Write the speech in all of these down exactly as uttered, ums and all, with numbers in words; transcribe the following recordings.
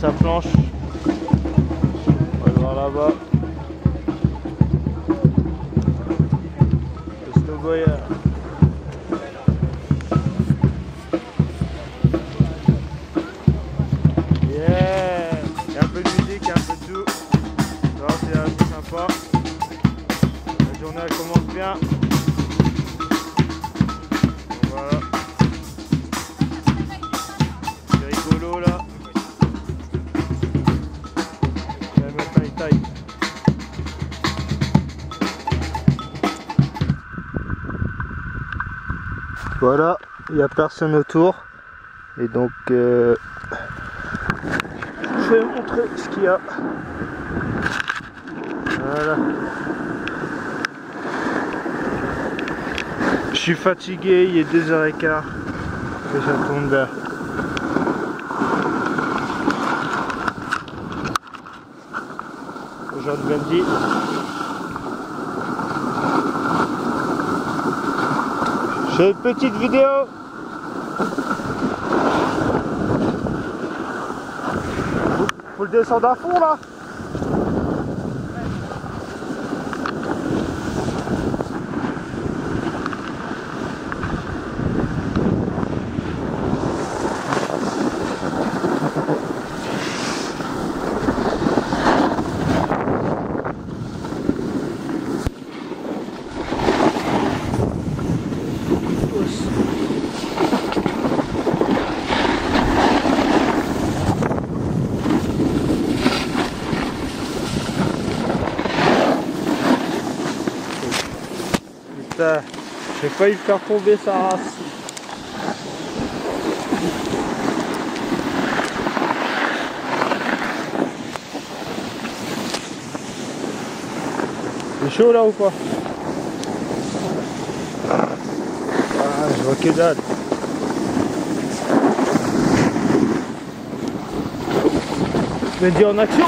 sa planche. On va le voir là-bas. Le snowboyer. Yeah! Il y a un peu de musique, il y a un peu de tout. Ça va, c'est assez sympa. La journée elle commence bien. Voilà. C'est rigolo là. Je vais mettre un taille. Voilà, il n'y a personne autour. Et donc euh, je vais montrer ce qu'il y a. Voilà. Je suis fatigué, il est deux heures quinze et ça tourne bien. Aujourd'hui lundi. Je fais une petite vidéo. Faut le descendre à fond là. Putain, j'ai failli faire tomber sa race. C'est chaud là ou quoi? Ah, je vois que dalle. Je me dis en action.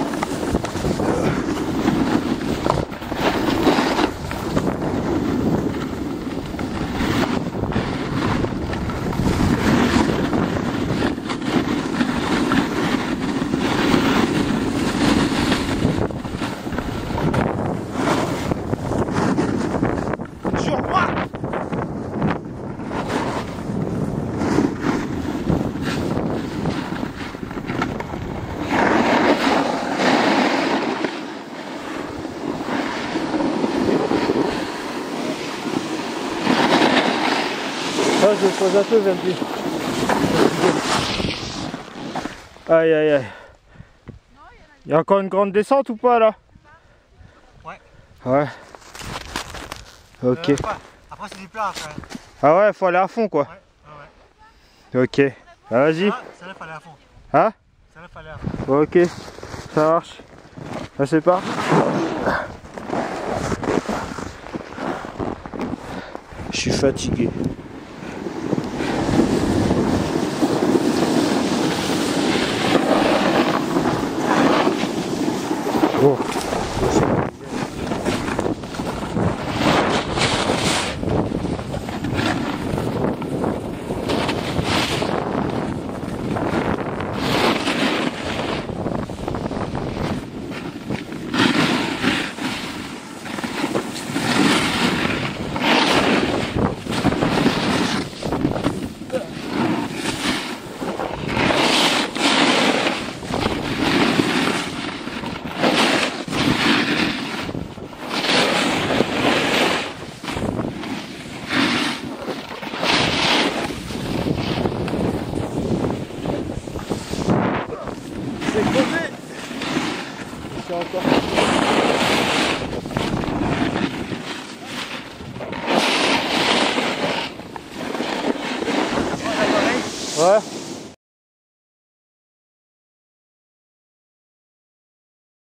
Ah, je me pose un peu, Vendy. Aïe aïe aïe. Il y a encore une grande descente ou pas là? Ouais. Ouais. Ok. Euh, après c'est du plat après. Ah ouais, faut aller à fond quoi. Ouais, ouais. Ok. Ah, vas-y. Ah, ça là fallait à fond. Hein? Ça là fallait à fond. Ok. Ça marche. Ah, c'est parti. Je suis fatigué. Oh. C'est crevé. C'est encore. Ouais.